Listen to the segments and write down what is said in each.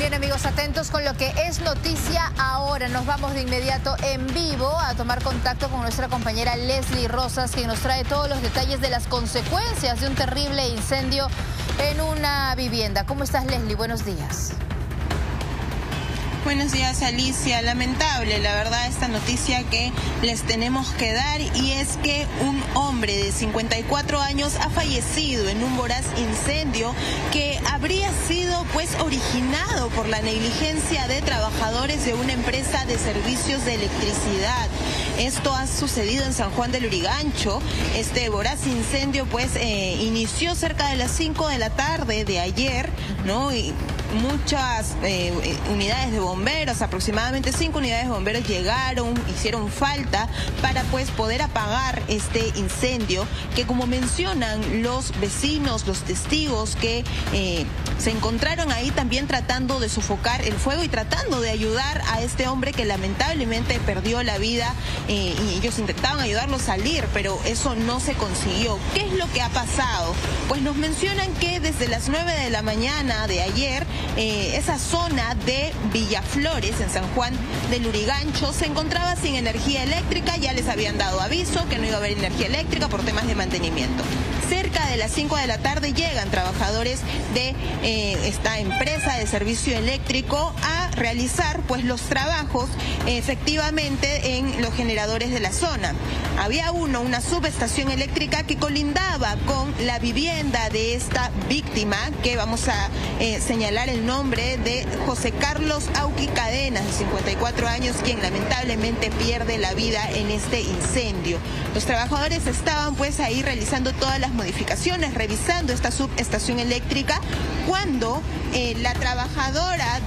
Bien, amigos, atentos con lo que es noticia ahora. Nos vamos de inmediato en vivo a tomar contacto con nuestra compañera Leslie Rosas, quien nos trae todos los detalles de las consecuencias de un terrible incendio en una vivienda. ¿Cómo estás, Leslie? Buenos días. Buenos días, Alicia. Lamentable, la verdad, esta noticia que les tenemos que dar, y es que un hombre de 54 años ha fallecido en un voraz incendio que habría sido originado por la negligencia de trabajadores de una empresa de servicios de electricidad. Esto ha sucedido en San Juan del Lurigancho. Este voraz incendio inició cerca de las 5 de la tarde de ayer, ¿no? Y muchas unidades de bomberos, aproximadamente 5 unidades de bomberos llegaron, hicieron falta para poder apagar este incendio que, como mencionan los vecinos, los testigos que se encontraron ahí también tratando de sofocar el fuego y tratando de ayudar a este hombre que lamentablemente perdió la vida, y ellos intentaban ayudarlo a salir, pero eso no se consiguió. ¿Qué es lo que ha pasado? Pues nos mencionan que desde las 9 de la mañana de ayer, esa zona de Villaflores, en San Juan del Lurigancho, se encontraba sin energía eléctrica. Ya les habían dado aviso que no iba a haber energía eléctrica por temas de mantenimiento. Cerca de las 5 de la tarde llegan trabajadores de esta empresa de servicio eléctrico a realizar los trabajos efectivamente en los generadores de la zona. Había una subestación eléctrica que colindaba con la vivienda de esta víctima, que vamos a señalar el nombre de José Carlos Auqui Cadenas, de 54 años, quien lamentablemente pierde la vida en este incendio. Los trabajadores estaban ahí realizando todas las modificaciones, revisando esta subestación eléctrica, cuando la trabajadora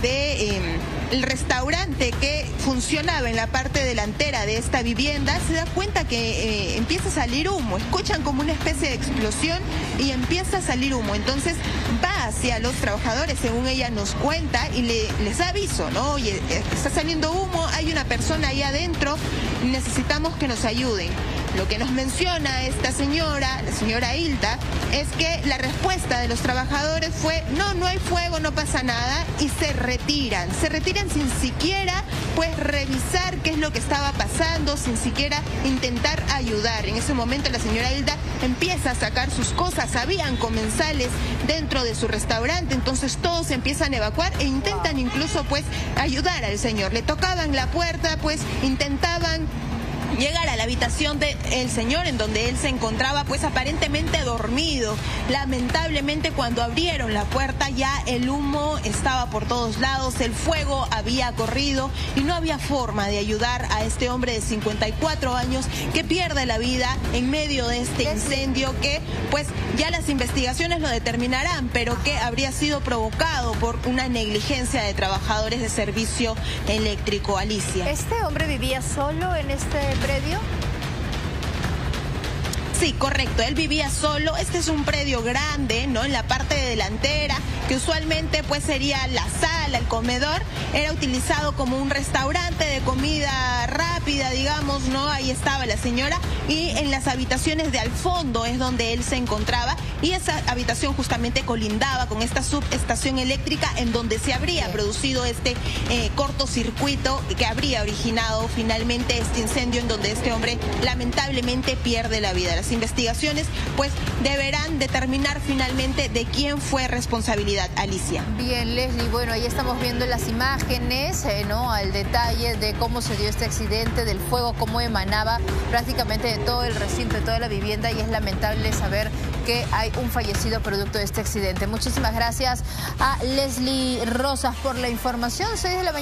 el restaurante que funcionaba en la parte delantera de esta vivienda se da cuenta que empieza a salir humo. Escuchan como una especie de explosión y empieza a salir humo. Entonces va hacia los trabajadores, según ella nos cuenta, y les da aviso, ¿no? Oye, está saliendo humo, hay una persona ahí adentro, necesitamos que nos ayuden. Lo que nos menciona esta señora, la señora Hilda, es que la respuesta de los trabajadores fue: no hay fuego, no pasa nada, y se retiran sin siquiera revisar qué es lo que estaba pasando, sin siquiera intentar ayudar. En ese momento la señora Hilda empieza a sacar sus cosas. Habían comensales dentro de su restaurante, entonces todos se empiezan a evacuar e intentan incluso ayudar al señor. Le tocaban la puerta, intentaban llegar a la habitación del señor, en donde él se encontraba aparentemente dormido. Lamentablemente, cuando abrieron la puerta, ya el humo estaba por todos lados, el fuego había corrido y no había forma de ayudar a este hombre de 54 años que pierde la vida en medio de este incendio, que ya las investigaciones lo determinarán, pero que habría sido provocado por una negligencia de trabajadores de servicio eléctrico. Alicia. ¿Este hombre vivía solo en este predio? Sí, correcto, él vivía solo. Este es un predio grande, ¿no? En la parte delantera, que usualmente sería la sala, el comedor, era utilizado como un restaurante de comida rápida, digamos, ¿no? Ahí estaba la señora, y en las habitaciones de al fondo es donde él se encontraba, y esa habitación justamente colindaba con esta subestación eléctrica en donde se habría producido este cortocircuito que habría originado finalmente este incendio, en donde este hombre lamentablemente pierde la vida. Las investigaciones deberán determinar finalmente de quién fue responsabilidad. Alicia. Bien, Leslie, bueno, ahí estamos viendo las imágenes, ¿no? Al detalle de cómo se dio este accidente, del fuego, cómo emanaba prácticamente de todo el recinto, de toda la vivienda, y es lamentable saber que hay un fallecido producto de este accidente. Muchísimas gracias a Leslie Rosas por la información. 6 de la mañana.